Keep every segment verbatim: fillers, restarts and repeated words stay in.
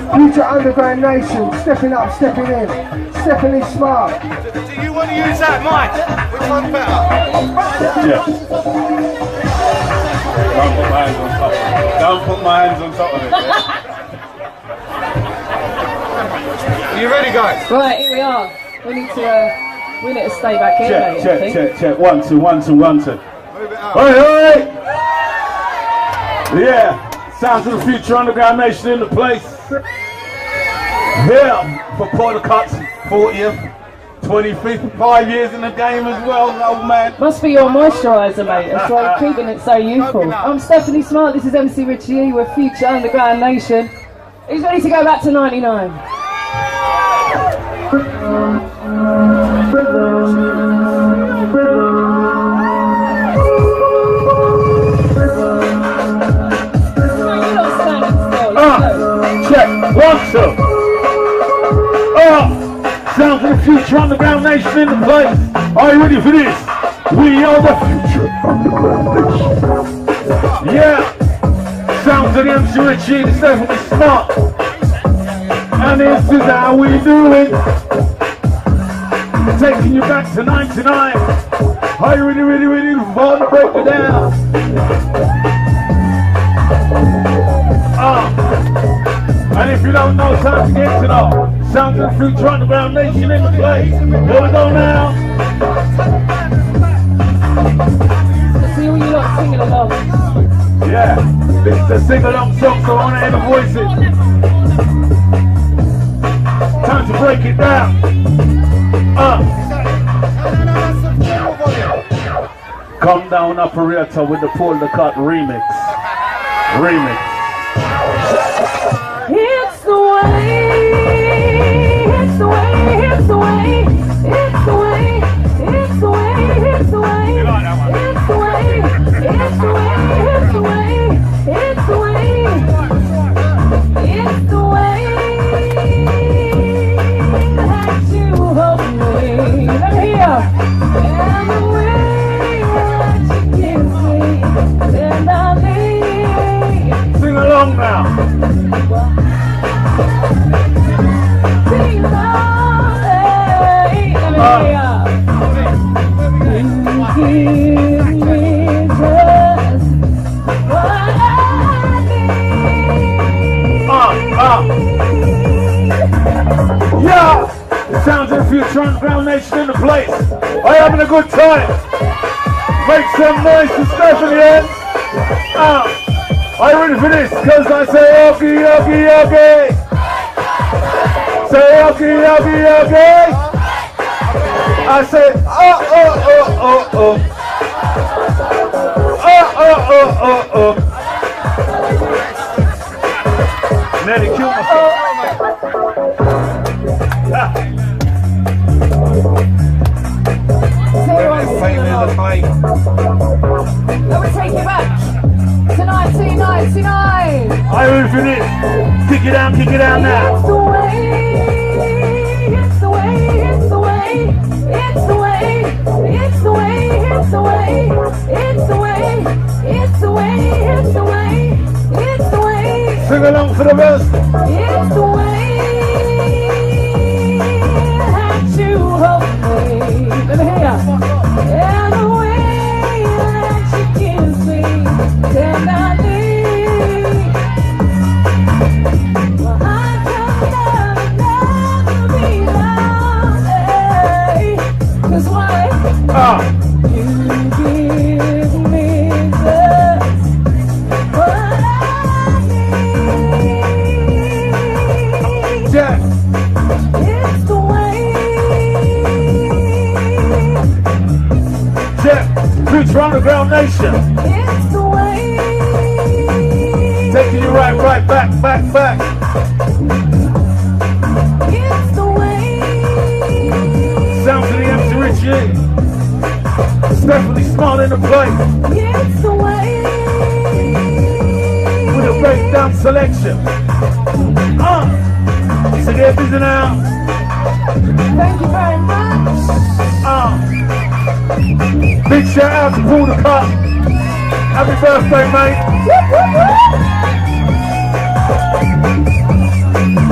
Future Underground Nation, stepping up, stepping in, stepping in smart. Do you want to use that mic? Which one's better? Yeah. Don't put my hands on top of it. Don't put my hands on top of it. Are you ready, guys? Right, here we are. We need to, uh, we need to stay back here. Check, mate, check, check, check. One, two, one, two, one, two. Move it up. Hey, hey! Yeah, sounds of the Future Underground Nation in the place. Yeah, for Porter Cuts, fortieth, twenty-fifth, five years in the game as well, old man. Must be your moisturiser, mate. That's why you're keeping it so youthful. I'm Stephanie Smart. This is M C Richie E with Future Underground Nation. Who's ready to go back to ninety-nine? Check, one, two. Oh, sounds of the Future Underground Nation in the place. Are you ready for this? We are the Future Underground Nation. Yeah, sounds of the M C Richie, the Stephanie Smart. And this is how we do it. Taking you back to ninety-nine. Are you ready, ready, ready for to break it down? Ah. And if you don't know, time to get to know. Sounds of the Future Underground Nation in the place. Here we go now. Let's see all you lot singing along. Yeah, this is a sing-along song, so I want to hear the voices. Time to break it down. Uh. Come down operator with the Pull the Cut remix. Remix. It's the way, it's the way, it's the way, it's the way, it's the way, it's the way, it's the way, it's the way, it's the way, it's the way, it's the way that you hold me. Let me hear. And the way that you kiss me, and I need. Sing along now. Yeah, it sounds like Future Underground Nation in the place. Are you having a good time? Make some noise to Stephanie in. Ah, are you ready for this? Cause I say okay, okay, okay. Say okay, okay, okay. I say oh, oh, oh, oh, oh. Oh, oh, oh, oh, oh. Nearly killed myself. Ah. Let me take you back to nineteen ninety-nine. Are you ready for this? Kick it down, kick it down now. It's the way, it's the way, it's the way, it's the way, it's the way, it's the way, it's the way, it's the way, it's the way, it's the way. Sing along for the verse. It's the way that you hold me. Let me hear ya. And the way that you kiss me tenderly. Well, I can never, never be lonely. 'Cause why? Ah. You give me just what I need. Yeah. It's the way. Yeah. Future Underground Nation. It's the way. Taking you right, right back, back, back. It's the way. Sounds of the M C Richie. Stephanie Smart in the place. It's the way. With a breakdown selection. Ah. So get busy now. Thank you very much. Ah. Big shout out to Pull the Cut. Happy birthday, mate.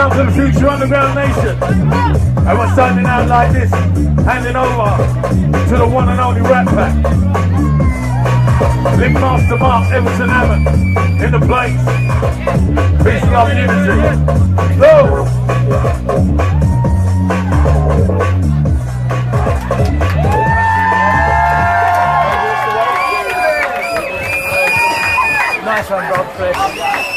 Sounds of the Future Underground Nation. And we're signing out like this, handing over to the one and only Rat Pack. Link Master Mark, Everton Hammond, in the place. Peace, love, unity. Go! Nice one, Rob, Chris.